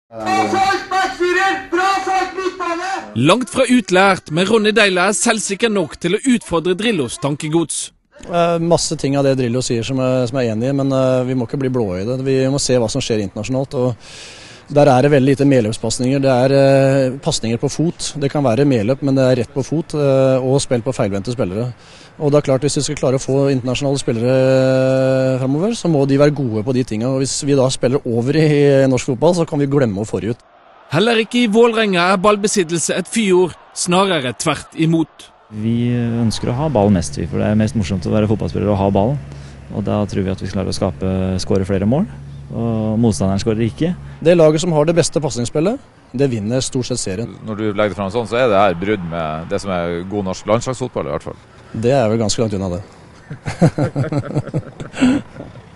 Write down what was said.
Langt fra utlært, men Ronny Deila er selvsikker nok til å utfordre Drillos tankegods. Masse ting av det Drillo sier som jeg er enig i, men vi må ikke bli blå i det. Vi må se hva som skjer internasjonalt. Og der er det veldig lite medløpspasninger. Det er pasninger på fot. Det kan være medløp, men det er rett på fot og spill på feilvendte spillere. Og det er klart, hvis vi skal klare å få internasjonale spillere fremover, så må de være gode på de tingene. Og hvis vi da spiller over i norsk fotball, så kan vi glemme å forut. Heller ikke i Vålerenga er ballbesittelse et fyord, snarere tvert imot. Vi ønsker å ha ball mest, for det er mest morsomt å være fotballspiller og ha ballen. Og da tror vi at vi klarer å skåre flere mål, og motstanderen skårer ikke. Det laget som har det beste passningsspillet, det vinner stort sett serien. Når du legger det frem sånn, så er det her brudd med det som er god norsk landslagsfotball i hvert fall. Det er vel ganske langt unna det.